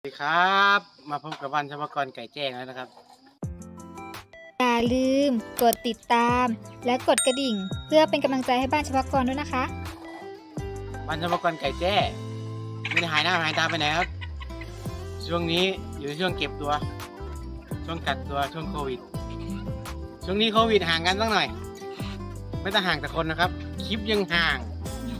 สวัสดีครับมาพบกับบ้านชาวกรไก่แจ้งแล้วนะครับอย่าลืมกดติดตามและกดกระดิ่งเพื่อเป็นกำลังใจให้บ้านชาวกรด้วยนะคะบ้านชาวกรไก่แจ้ไม่ได้หายหน้าหายตาไปไหนครับช่วงนี้อยู่ในช่วงเก็บตัวช่วงกักตัวช่วงโควิดช่วงนี้โควิดห่างกันสักหน่อยไม่ต้องห่างแต่คนนะครับคลิปยังห่าง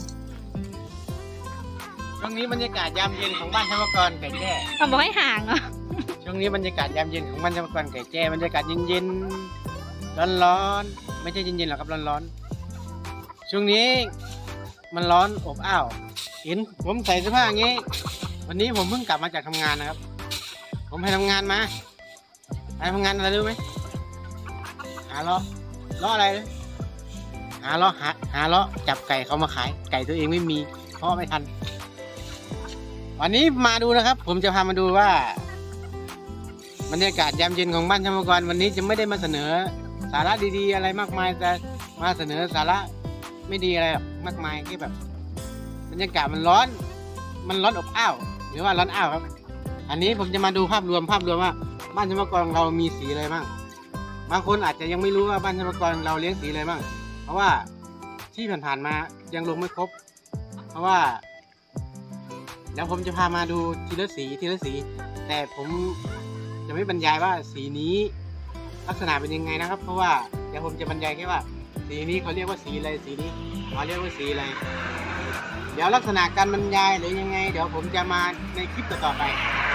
ช่วงนี้บรรยากาศยามเย็นของบ้านชาวกรไก่แจ้บอกให้ห่างเหรอช่วงนี้บรรยากาศยามเย็นของบ้านชาวกรไก่แจ้บรรยากาศเย็นๆร้อนๆไม่ใช่เย็นๆหรอกครับร้อนๆช่วงนี้มันร้อนอบอ้าวเห็นผมใส่เสื้อผ้าอย่างนี้วันนี้ผมเพิ่งกลับมาจากทำงานนะครับผมไปทำงานมาไปทำงานอะไรรู้ไหมหาเลาะอะไรหาเลาะจับไก่เขามาขายไก่ตัวเองไม่มีเพราะไม่ทันวันนี้มาดูนะครับผมจะพามาดูว่าบรรยากาศยามเย็นของบ้านชาวกรวันนี้จะไม่ได้มาเสนอสาระดีๆอะไรมากมายแต่มาเสนอสาระไม่ดีอะไรหรอกมากมายแค่แบบบรรยากาศมันร้อนอบอ้าวหรือว่าร้อนอ้าวครับอันนี้ผมจะมาดูภาพรวมว่าบ้านชาวกรเรามีสีอะไรบ้างบางคนอาจจะยังไม่รู้ว่าบ้านชาวกรเราเลี้ยงสีอะไรบ้างเพราะว่าที่ผ่านๆมายังลงไม่ครบเพราะว่าเดี๋ยวผมจะพามาดูทีละสีแต่ผมจะไม่บรรยายว่าสีนี้ลักษณะเป็นยังไงนะครับเพราะว่าเดี๋ยวผมจะบรรยายแค่ว่าสีนี้เขาเรียกว่าสีอะไรสีนี้เขาเรียกว่าสีอะไรเดี๋ยวลักษณะการบรรยายหรือยังไงเดี๋ยวผมจะมาในคลิปต่อไป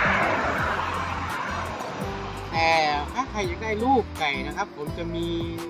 แต่ถ้าใครอยากได้ลูกไก่นะครับผมจะมี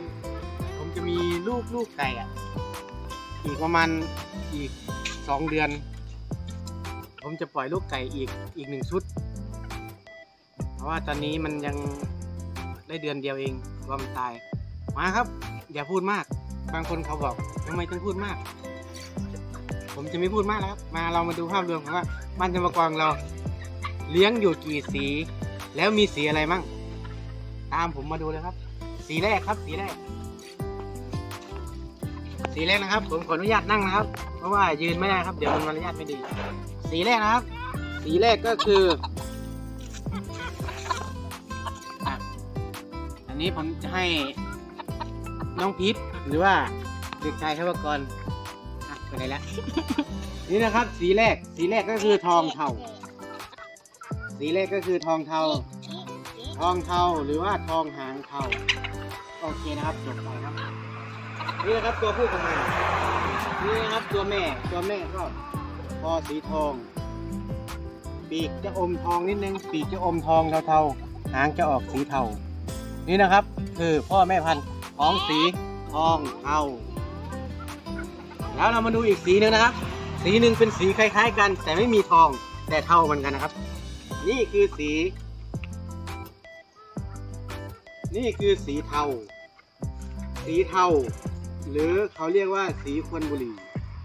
ลูกไก่อีกประมาณอีก2 เดือนผมจะปล่อยลูกไก่อีก1 ชุดเพราะว่าตอนนี้มันยังได้เดือนเดียวเองว่ามันตายมาครับอย่าพูดมากบางคนเขาบอกทำไมต้องพูดมากผมจะไม่พูดมากแล้วครับมาเรามาดูภาพรวมของว่าบ้านชาวกรเราเลี้ยงอยู่กี่สีแล้วมีสีอะไรมั่งตามผมมาดูเลยครับสีแรกครับสีแรกนะครับผมขออนุญาตนั่งนะครับเพราะว่ายืนไม่ได้ครับเดี๋ยวมันมารยาทไม่ดีสีแรกนะครับสีแรกก็คืออันนี้ผมจะให้น้องพีทหรือว่าเด็กชายชาวกรไปไหนแล้ว นี่นะครับสีแรกก็คือทองเทาสีแรกก็คือทองเทาหรือว่าทองหางเทาโอเคนะครับจบไปครับนี่นะครับตัวผู้ของมันนี่นะครับตัวแม่ก็คอสีทองปีกจะอมทองนิดนึงปีกจะอมทองเทาๆหางจะออกสีเทานี่นะครับคือพ่อแม่พันธุ์ของสีทองเทาแล้วเรามาดูอีกสีหนึ่งนะครับสีหนึ่งเป็นสีคล้ายๆกันแต่ไม่มีทองแต่เทาเหมือนกันนะครับนี่คือสีเทาหรือเขาเรียกว่าสีควันบุหรี่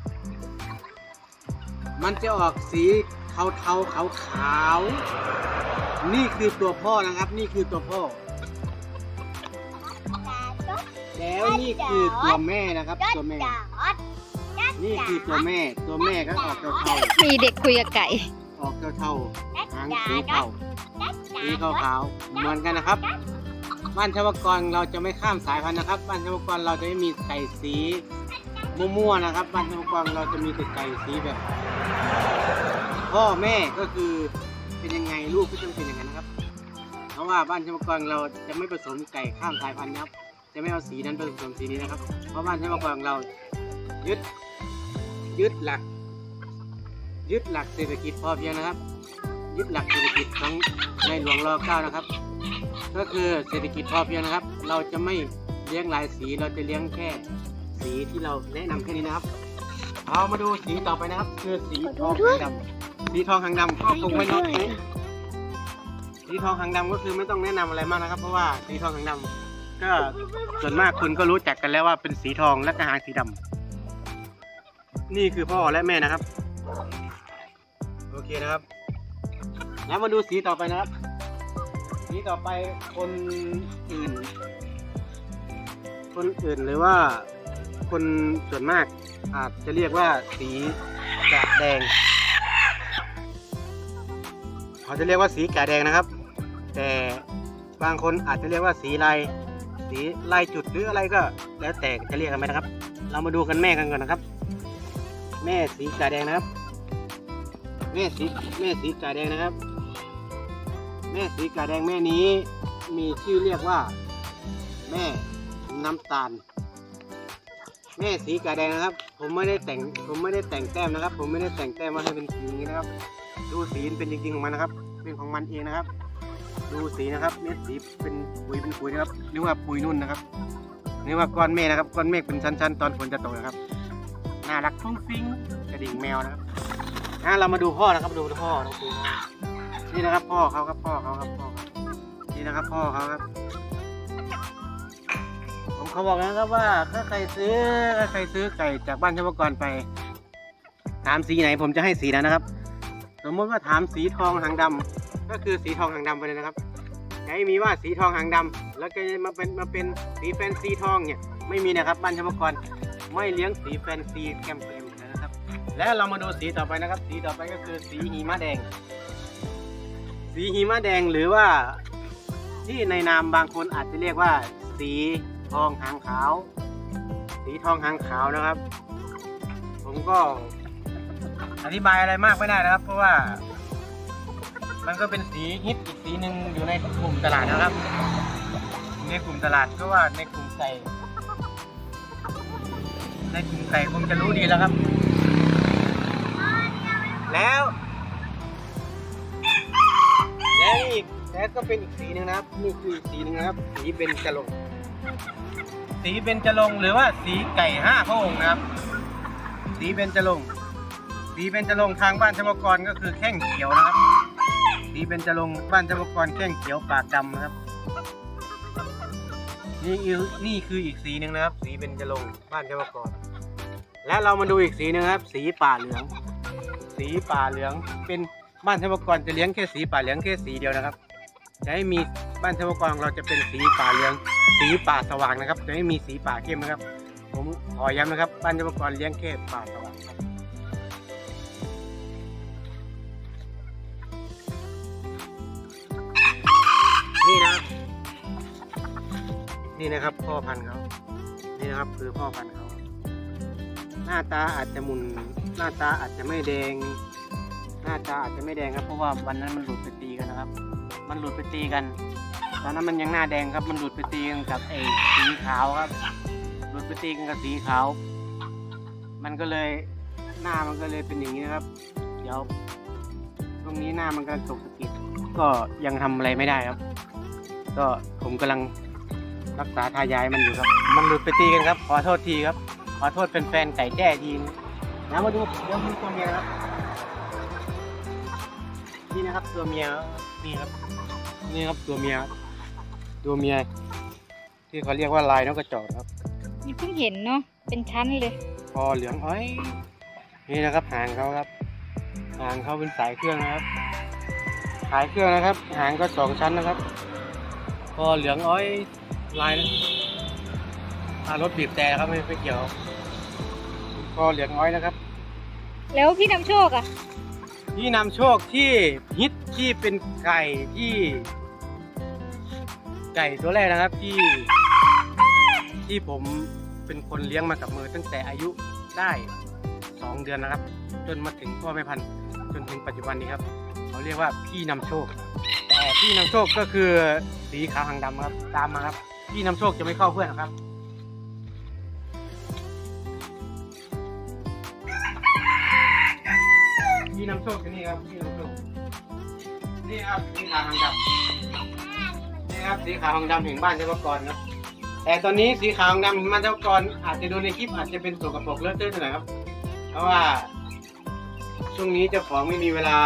มันจะออกสีเทาขาวนี่คือตัวพ่อนะครับนี่คือตัวพ่อแล้วนี่คือตัวแม่นะครับตัวแม่นี่คือตัวแม่ก็ออกเทามีเด็กคุยกับไก่ออกเทาหางสีเทาสีขาวเหมือนกันนะครับบ้านชาวกรเราจะไม่ข้ามสายพันธุ์นะครับบ้านชาวกรเราจะไม่มีไก่สีมั่วๆนะครับบ้านชาวกรเราจะมีแต่ไก่สีแบบพ่อแม่ก็คือเป็นยังไงลูกก็ต้องเป็นอย่างนั้นนะครับเพราะว่าบ้านชาวกรเราจะไม่ผสมไก่ข้ามสายพันธุ์นะครับจะไม่เอาสีนั้นผสมสีนี้นะครับเพราะบ้านชาวกรเรายึดหลักเศรษฐกิจพอเพียงนะครับยึดหลักเศรษฐกิจของในหลวงร.9นะครับก็คือเศรษฐกิจพอเพียงนะครับเราจะไม่เลี้ยงหลายสีเราจะเลี้ยงแค่สีที่เราแนะนำแค่นี้นะครับเอามาดูสีต่อไปนะครับคือสีทองหางดำก็คงไม่ต้องสีทองหางดำก็คือไม่ต้องแนะนำอะไรมากนะครับเพราะว่าสีทองหางดำก็ส่วนมากคุณก็รู้จักกันแล้วว่าเป็นสีทองและก็หางสีดำนี่คือพ่อและแม่นะครับโอเคนะครับแล้วมาดูสีต่อไปนะครับสีต่อไปคนอื่นหรือว่าคนส่วนมากอาจจะเรียกว่าสีกระแดงเขาจะเรียกว่าสีกาแดงนะครับ แต่บางคนอาจจะเรียกว่าสีลายจุดหรืออะไรก็แล้วแต่จะเรียกกันไปนะครับ เรามาดูกันแม่กันก่อนนะครับ แม่สีกาแดงนะครับ แม่สีกาแดงนะครับ แม่สีกาแดงแม่นี้มีชื่อเรียกว่าแม่น้ำตาล แม่สีกาแดงนะครับผมไม่ได้แต่งแต้มนะครับผมไม่ได้แต่งแต้มมาให้เป็นสีนี้นะครับดูสีเป็นจริงๆของมันนะครับเป็นของมันเองนะครับดูสีนะครับเม็ดสีเป็นปุยนะครับหรือว่าปุยนุ่นนะครับหรือว่าก้อนเมฆนะครับก้อนเมฆเป็นชั้นๆตอนฝนจะตกนะครับน่ารักฟุ้งฟิ้งกระดิ่งแมวนะครับเรามาดูพ่อนะครับดูพ่อนี่นะครับพ่อเขาครับนี่นะครับพ่อเขาครับเขาบอกนะครับว่าถ้าใครซื้อไก่จากบ้านเฉพาะกรไปถามสีไหนผมจะให้สีนั้นนะครับสมมติว่าถามสีทองหางดำก็คือสีทองหางดำไปเลยนะครับอย่าให้มีว่าสีทองหางดำแล้วก็มาเป็นสีแฟนซีทองเนี่ยไม่มีนะครับบ้านเฉพาะกรไม่เลี้ยงสีแฟนซีแก้มเปรี้ยวนะครับแล้วเรามาดูสีต่อไปนะครับสีต่อไปก็คือสีหิมะแดงสีหิมะแดงหรือว่าที่ในนามบางคนอาจจะเรียกว่าสีทองหางขาวสีทองหางขาวนะครับ ผมก็อธิบายอะไรมากไม่ได้นะครับเพราะว่ามันก็เป็นสีฮิตอีกสีหนึ่งอยู่ในกลุ่มตลาดนะครับในกลุ่มตลาดก็ว่าในกลุ่มไก่คงจะรู้ดีแล้วครับแล้วก็เป็นอีกสีหนึ่งนะครับนี่คืออีกสีหนึ่งนะครับสีเบญจรงค์สีเบญจรงค์หรือว่าสีไก่5 พระองค์นะครับสีเบญจรงค์ทางบ้านเฉพาะกรก็คือแข้งเขียวนะครับสีเบญจรงค์บ้านเฉพาะกรแข้งเขียวปากดำนะครับนี่คืออีกสีหนึ่งนะครับสีเบญจรงค์บ้านเฉพาะกรและเรามาดูอีกสีนึงครับสีป่าเหลืองเป็นบ้านเฉพาะกรจะเลี้ยงแค่สีป่าเหลืองแค่สีเดียวนะครับจะให้มีบ้านเฉพาะกรเราจะเป็นสีป่าเหลืองสีป่าสว่างนะครับจะไม่มีสีป่าเข้มนะครับผมขอย้ำนะครับบ้านเฉพาะกรเลี้ยงแค่ป่าสว่างนี่นะครับพ่อพันธุ์เขานี่นะครับคือพ่อพันธุ์เขาหน้าตาอาจจะหน้าตาอาจจะไม่แดงครับเพราะว่าวันนั้นมันหลุดไปตีกันนะครับตอนนั้นมันยังหน้าแดงครับมันหลุดไปตีกันกับสีขาวครับหลุดไปตีกันกับสีขาวมันก็เลยหน้ามันก็เลยเป็นอย่างนี้นะครับเดี๋ยวตรงนี้หน้ามันกำลังตกสะกิดก็ยังทำอะไรไม่ได้ครับก็ผมกำลังรักษาทายายมันอยู่ครับมันหลุดไปตีกันครับขอโทษทีครับขอโทษเป็นแฟนไก่แจ้ทีนะมาดูเดี๋ยวมีตัวเมียครับนี่นะครับตัวเมียนี่ครับตัวเมียที่เขาเรียกว่าลายนกกระจอกครับนี่เพิ่งเห็นเนาะเป็นชั้นเลยคอเหลืองอ้อยนี่นะครับหางเขาครับหางเขาเป็นสายเครื่องนะครับหางก็2 ชั้นนะครับคอเหลืองอ้อยลายรถบีบแต่ครับไม่เกี่ยวคอเหลืองอ้อยนะครับแล้วพี่นำโชคอ่ะพี่นำโชคที่ฮิตที่เป็นไก่ตัวแรกนะครับที่ผมเป็นคนเลี้ยงมากับมือตั้งแต่อายุได้2 เดือนนะครับจนมาถึงพ่อแม่พันธุ์จนถึงปัจจุบันนี้ครับเขาเรียกว่าพี่นำโชคแต่พี่นำโชคก็คือสีขาวหางดำครับตามมาครับพี่นำโชคจะไม่เข้าเพื่อนครับพี่นำโชคที่นี่ครับพี่นำโชคนี่ครับสีขาวหางดำนี่ครับสีขาวหางดำแห่งบ้านเฉพาะกรครับแต่ตอนนี้สีขาวหางดำแห่งบ้านเฉพาะกรอาจจะดูในคลิปอาจจะเป็นสกปรกเลอะเทอะหน่อยครับเพราะว่าช่วงนี้เจ้าของไม่มีเวลา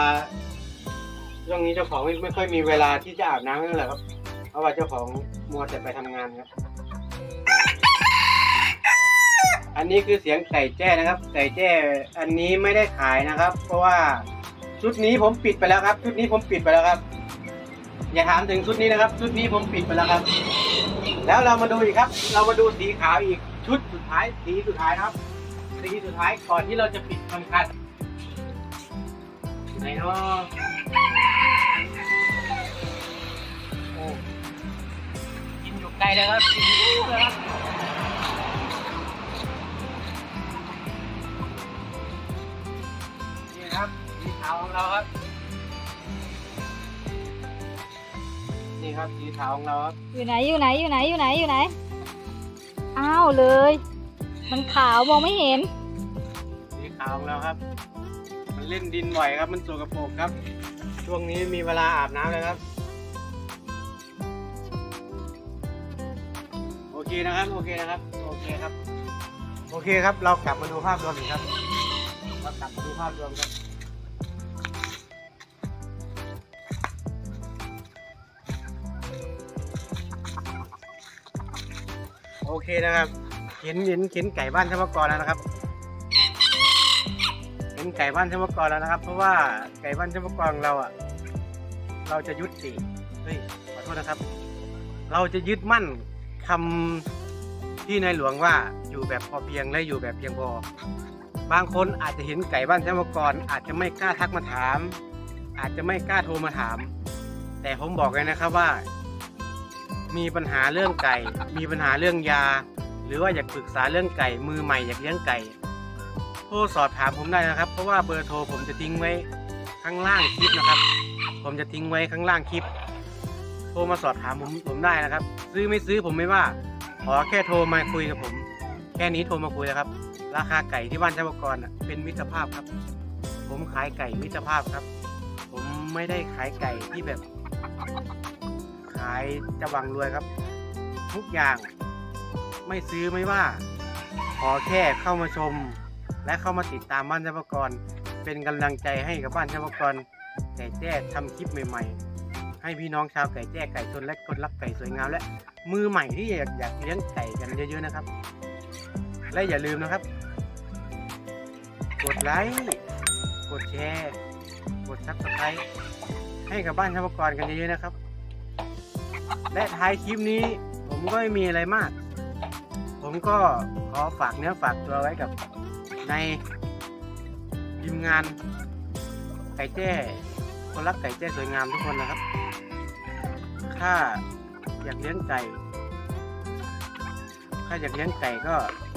ไม่ค่อยมีเวลาที่จะอาบน้ำนั่นแหละครับเพราะว่าเจ้าของมัวแต่ไปทำงานครับอันนี้คือเสียงไก่แจ้นะครับไก่แจ้อันนี้ไม่ได้ขายนะครับเพราะว่าชุดนี้ผมปิดไปแล้วครับอย่าถามถึงชุดนี้นะครับชุดนี้ผมปิดไปแล้วครับแล้วเรามาดูอีกครับเรามาดูสีขาวอีกชุดสุดท้ายสีสุดท้ายนะครับสีสุดท้ายก่อนที่เราจะปิดทำการไหนเนาะเลยครับนี่ครับสีขาวของเราครับนี่ครับสีขาวของเราครับอยู่ไหนอยู่ไหนอยู่ไหนอยู่ไหนอยู่ไหนอ้าวเลย มันขาวมองไม่เห็นสีขาวของเราครับมันเล่นดินบ่อยครับมันสกปรกครับช่วงนี้มีเวลาอาบน้ำเลยครับโอเคนะครับโอเคนะครับโอเคครับโอเคครับเรากลับมาดูภาพรวมอีกครับเรากลับมาดูภาพรวมครับโอเคนะครับเห็นไก่บ้านธรรมกรแล้วนะครับเห็นไก่บ้านธรรมกรแล้วนะครับ เพราะว่าไก่บ้านธรรมกรของเราเราจะยุติเฮ้ยขอโทษนะครับเราจะยึดมั่นคำที่ในหลวงว่าอยู่แบบพอเพียงและอยู่แบบเพียงพอบางคนอาจจะเห็นไก่บ้านธรรมกรอาจจะไม่กล้าทักมาถามอาจจะไม่กล้าโทรมาถามแต่ผมบอกเลยนะครับว่ามีปัญหาเรื่องไก่มีปัญหาเรื่องยาหรือว่าอยากปรึกษาเรื่องไก่มือใหม่อยากเลี้ยงไก่โทรสอบถามผมได้นะครับเพราะว่าเบอร์โทรผมจะทิ้งไว้ข้างล่างคลิปนะครับผมจะทิ้งไว้ข้างล่างคลิปโทรมาสอบถามผมได้นะครับซื้อไม่ซื้อผมไม่ว่าขอแค่โทรมาคุยกับผมแค่นี้โทรมาคุยนะครับราคาไก่ที่บ้านธรรมกรเป็นมิตรภาพครับผมขายไก่มิตรภาพครับผมไม่ได้ขายไก่ที่แบบขายจะหวังรวยครับทุกอย่างไม่ซื้อไม่ว่าขอแค่เข้ามาชมและเข้ามาติดตามบ้านธรรมกรเป็นกำลังใจให้กับบ้านธรรมกรไก่แจ้ทำคลิปใหม่ๆให้พี่น้องชาวไก่แจ้ไก่ชนและคนรักไก่สวยงามและมือใหม่ที่อยากเลี้ยงไก่กันเยอะๆนะครับและอย่าลืมนะครับกดไลค์กดแชร์กดซับสไครต์ให้กับบ้านธรรมกรกันเยอะๆนะครับและท้ายคลิปนี้ผมก็ไม่มีอะไรมากผมก็ขอฝากเนื้อฝากตัวไว้กับในทีมงานไก่แจ้คนรักไก่แจ้สวยงามทุกคนนะครับถ้าอยากเลี้ยงไก่ก็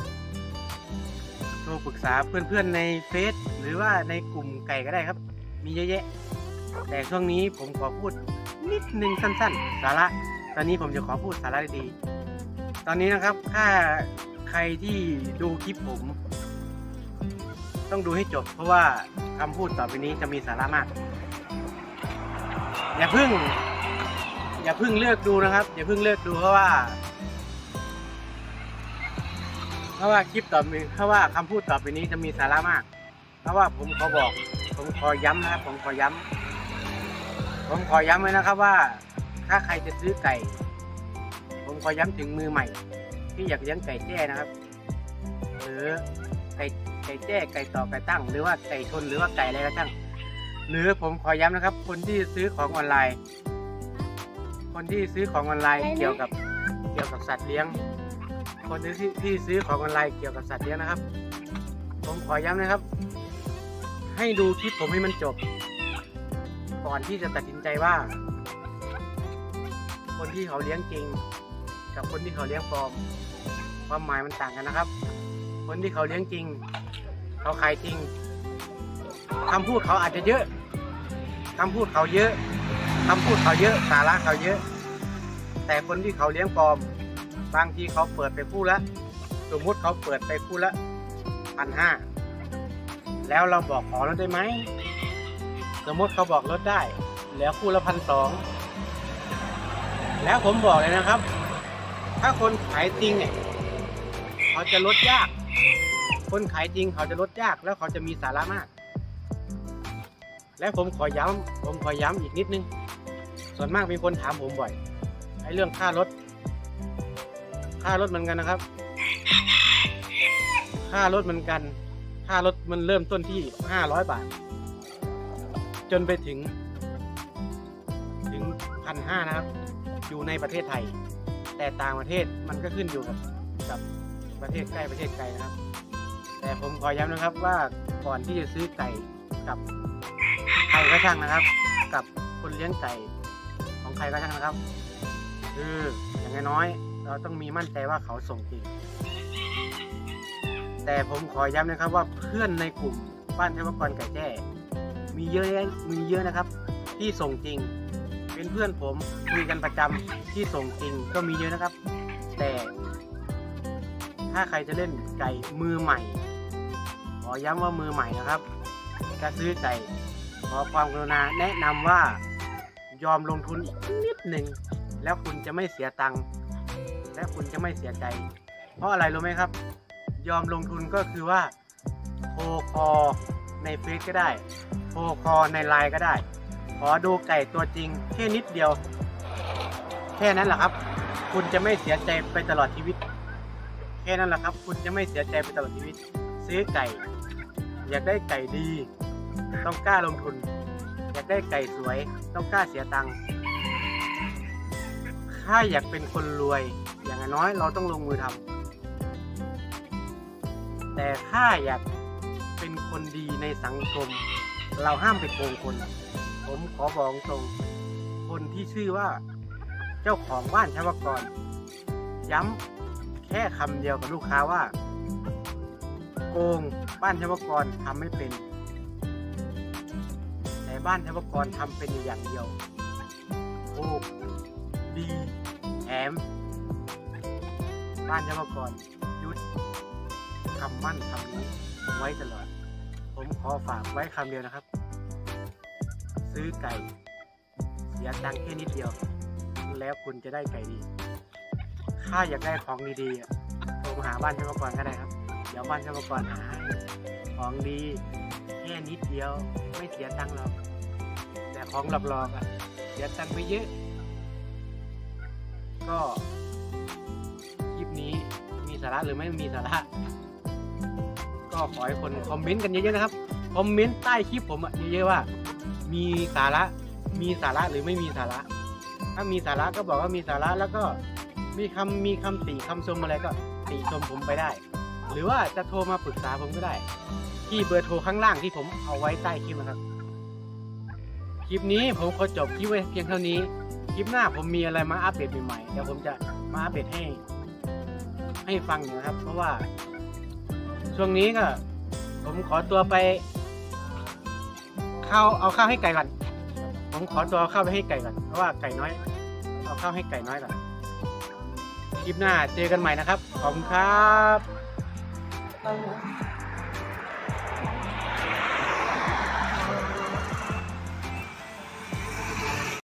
โทรปรึกษาเพื่อนๆในเฟซหรือว่าในกลุ่มไก่ก็ได้ครับมีเยอะแยะแต่ช่วงนี้ผมขอพูดนิดนึงสั้นๆสาระตอนนี้ผมจะขอพูดสาระดีๆตอนนี้นะครับถ้าใครที่ดูคลิปผมต้องดูให้จบเพราะว่าคำพูดต่อไปนี้จะมีสาระมากอย่าเพิ่งเลือกดูนะครับอย่าเพิ่งเลือกดูเพราะว่าคลิปต่อไปเพราะว่าคำพูดต่อไปนี้จะมีสาระมากเพราะว่าผมขอย้ำนะครับผมขอย้ำไว้นะครับว่าถ้าใครจะซื้อไก่ผมขอย้ำถึงมือใหม่ที่อยากเลี้ยงไก่แจ้นะครับหรือไก่แจ้ไก่ต่อไก่ตั้งหรือว่าไก่ชนหรือว่าไก่อะไรก็ช่างหรือผมขอย้ำนะครับคนที่ซื้อของออนไลน์เกี่ยวกับสัตว์เลี้ยงคนที่ซื้อของออนไลน์เกี่ยวกับสัตว์เลี้ยงนะครับผมขอย้ำนะครับให้ดูคลิปผมให้มันจบก่อนที่จะตัดสินใจว่าคนที่เขาเลี้ยงจริงกับคนที่เขาเลี้ยงปลอมความหมายมันต่างกันนะครับคนที่เขาเลี้ยงจริงเขาขายจริงคำพูดเขาอาจจะเยอะสาระเขาเยอะแต่คนที่เขาเลี้ยงปลอมบางทีเขาเปิดไปคู่ละสมมติเขาเปิดไปคู่ละ 1,500แล้วเราบอกขอลดได้ไหมสมมติเขาบอกลดได้แล้วคู่ละ 1,200แล้วผมบอกเลยนะครับถ้าคนขายจริงเขาจะลดยากคนขายจริงเขาจะลดยากแล้วเขาจะมีสาระมากและผมขอย้ำอีกนิดนึงส่วนมากมีคนถามผมบ่อยไอ้เรื่องค่ารถเหมือนกันนะครับค่ารถมันเริ่มต้นที่500 บาทจนไปถึง 1,500 นะครับอยู่ในประเทศไทยแต่ต่างประเทศมันก็ขึ้นอยู่กับประเทศใกล้ประเทศไกลนะครับแต่ผมขอย้ำนะครับว่าก่อนที่จะซื้อไก่กับใครก็ช่างนะครับกับคนเลี้ยงไก่ของใครก็ช่างนะครับอย่างน้อยเราต้องมีมั่นใจว่าเขาส่งจริงแต่ผมขอย้ำนะครับว่าเพื่อนในกลุ่มบ้านเทวกรไก่แจ้มีเยอะนะครับที่ส่งจริงเป็นเพื่อนผมคุยกันประจำที่ส่งจริงก็มีเยอะนะครับแต่ถ้าใครจะเล่นไก่มือใหม่ขอย้ำว่ามือใหม่นะครับจะซื้อไก่ขอความกรุณาแนะนำว่ายอมลงทุนอีกนิดหนึ่งแล้วคุณจะไม่เสียตังค์และคุณจะไม่เสียใจเพราะอะไรรู้ไหมครับยอมลงทุนก็คือว่าโทรคอในเฟซก็ได้โทรคอในไลน์ก็ได้ขอดูไก่ตัวจริงแค่นิดเดียวแค่นั้นแหละครับคุณจะไม่เสียใจไปตลอดชีวิตแค่นั้นแหละครับคุณจะไม่เสียใจไปตลอดชีวิตซื้อไก่อยากได้ไก่ดีต้องกล้าลงทุนอยากได้ไก่สวยต้องกล้าเสียตังค์ถ้าอยากเป็นคนรวยอย่างน้อยเราต้องลงมือทำแต่ถ้าอยากเป็นคนดีในสังคมเราห้ามไปโกงคนผมขอบอกตรงคนที่ชื่อว่าเจ้าของบ้านเทวกรย้ำแค่คำเดียวกับลูกค้าว่าโกงบ้านเทวกรทำไม่เป็นแต่บ้านเทวกรทำเป็นอย่างเดียวถูกดีแถมบ้านเทวกรยุดคำมั่นคำนี้ไว้ตลอดผมขอฝากไว้คำเดียวนะครับซื้อไก่เสียตังค์แค่นิดเดียวแล้วคุณจะได้ไก่ดีถ้าอยากได้ของดีๆโทรมาหาบ้านเทวกรก็ได้ครับเดี๋ยวบ้านเทวกรหาให้ของดีแค่นิดเดียวไม่เสียตังค์หรอกแต่ของหลอกๆเสียตังค์ไปเยอะก็คลิปนี้มีสาระหรือไม่มีสาระก็ขอให้คนคอมเมนต์กันเยอะๆนะครับคอมเมนต์ใต้คลิปผมเยอะๆว่ามีสาระหรือไม่มีสาระถ้ามีสาระก็บอกว่ามีสาระแล้วก็มีคำติคำชมอะไรก็ติชมผมไปได้หรือว่าจะโทรมาปรึกษาผมก็ได้ที่เบอร์โทรข้างล่างที่ผมเอาไว้ใต้คลิปนะครับคลิปนี้ผมขอจบคลิปไว้เพียงเท่านี้คลิปหน้าผมมีอะไรมาอัปเดตใหม่ๆเดี๋ยวผมจะมาอัปเดตให้ฟังอยู่นะครับเพราะว่าช่วงนี้ก็ผมขอตัวไปเอาข้าวให้ไก่ก่อนผมขอตัวเอาข้าวไปให้ไก่ก่อนเพราะว่าไก่น้อยเอาข้าวให้ไก่น้อยก่อนคลิปหน้าเจอกันใหม่นะครับขอบคุณครับ